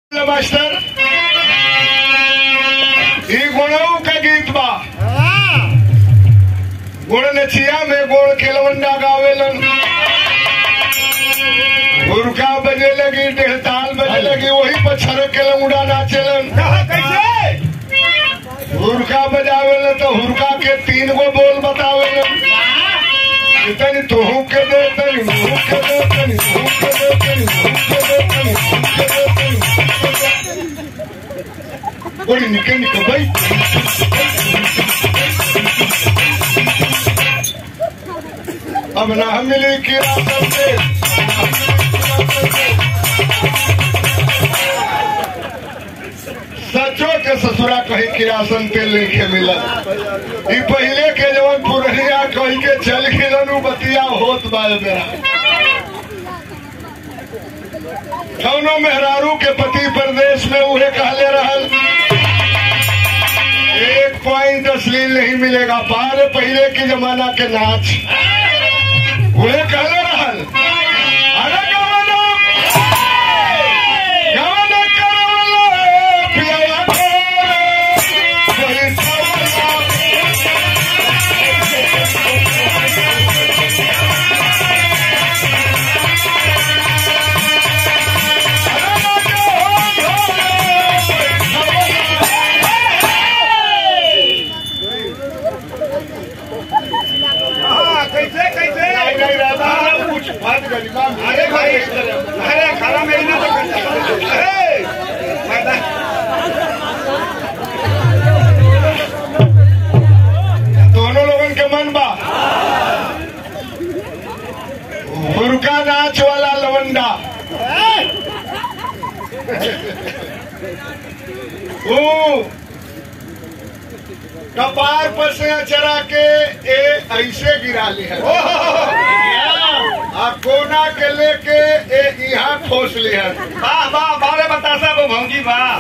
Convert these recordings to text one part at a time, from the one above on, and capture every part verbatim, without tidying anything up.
Master ई गुणों का गीत बा। गुण नचिया में गोड़ खिलवंडा गावेलन, हुरका बजे लगी, डेढ़ताल बजे लगी, वही पछर के लमुड़ा नाचेलन। कैसे हुरका बजावेलन तो हुरका के तीन गो बोल बतावेलन। तनी तुहू के दे, तनी मुँह के दे, तनी मुँह के दे, तनी मुँह के दे, तनी मुँह के दे, तनी बड़ी निके निके भाई। अब ना मिली किरासन से, सचो के ससुरा कहीं किरासन तेल लिखे मिला। ई पहले के जवन पुरनिया कही के चल खिलन बतिया होत बाय मेरा। कौनो मेहरारू के पति प्रदेश में उहे कहले रहल, एक पॉइंट अश्लील नहीं मिलेगा। पारे पहले के जमाना के नाच उहे कहले रहल। अरे गवनो गवनो करवलो पिया कोई अरे भाई, अरे खाना मेरी ना दोनों लोगों के मन बा। हुरका नाच वाला लवंडा वो कपार पर से चरा के ए ऐसे गिरा लिया, आ कोना के लेके ए यहाँ ठोस लिया। वाह वाह बारे बतासा वो भंगी वाह।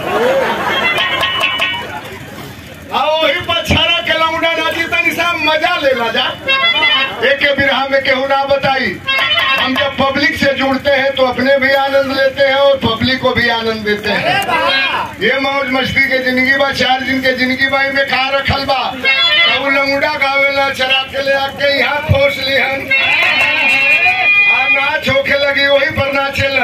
आ वही पछाड़ा के लौंडा नाची तनी सा मजा ले ला जा। एक बिरहा में केहू ना बताई। हम जब पब्लिक से जुड़ते हैं तो अपने भी आनंद लेते हैं और पब्लिक को भी आनंद देते हैं। ये मौज मस्ती के जिंदगी बा, चार दिन के जिंदगी बा, में खा रखल बा। अब लंगूडा गावेला चरा के ले आके यहाँ ठोस लिहन, नाच होके लगी वही पर नाचे